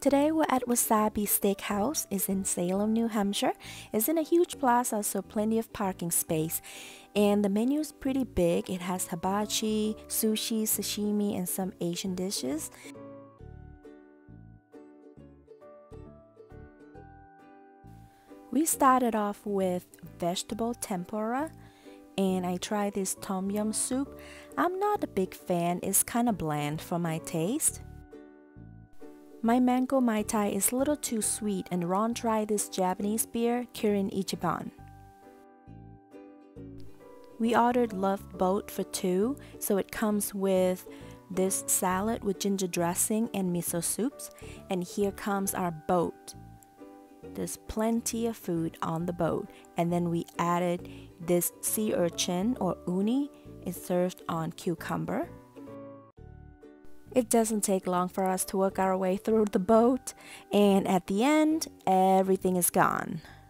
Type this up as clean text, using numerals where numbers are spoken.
Today we're at Wasabi Steakhouse. It's in Salem, New Hampshire. It's in a huge plaza, so plenty of parking space. And the menu is pretty big. It has hibachi, sushi, sashimi, and some Asian dishes. We started off with vegetable tempura, and I tried this tom yum soup. I'm not a big fan. It's kind of bland for my taste. My mango mai tai is a little too sweet, and Ron tried this Japanese beer, Kirin Ichiban. We ordered Love Boat for two, so it comes with this salad with ginger dressing and miso soups. And here comes our boat. There's plenty of food on the boat. And then we added this sea urchin or uni. It's served on cucumber. It doesn't take long for us to work our way through the boat, and at the end, everything is gone.